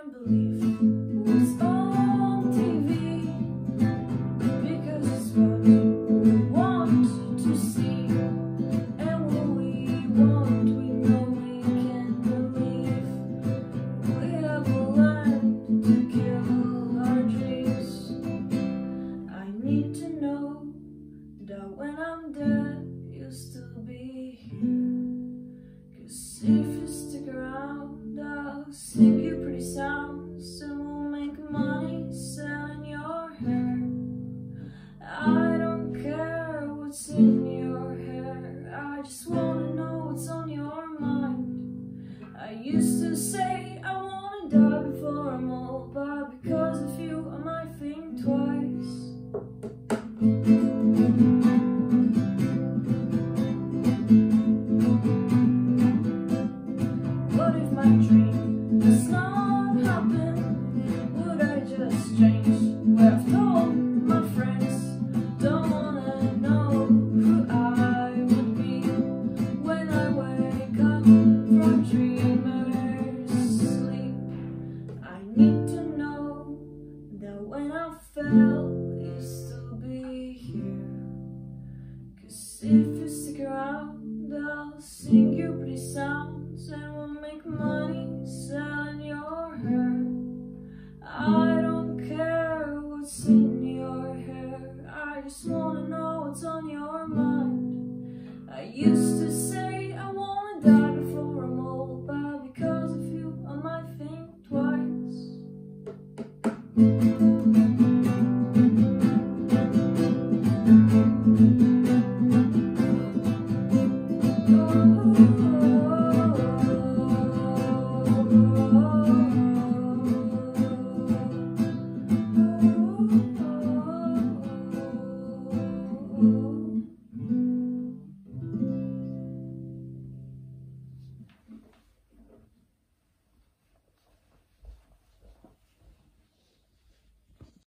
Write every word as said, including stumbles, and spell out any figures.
can't believe what's on T V, because it's what we want to see, and what we want we know we can't believe. We have a land to kill our dreams. I need to know that when I'm dead you'll still be here, 'cause if you stick around I'll sing you pretty sounds and we'll make money selling your hair. I don't care what's in your hair, I just wanna know what's on your mind. I used to say I wanna die before I'm old, but because of you I might think twice. What if my dream does not happen? Would I just change where I've told my friends? Don't wanna know who I would be when I wake up from dreamers' sleep. I need to know that when I fell you'll still be here, 'cause if you stick around I'll sing you pretty sounds and we'll make money selling your hair. I don't care what's in your hair, I just want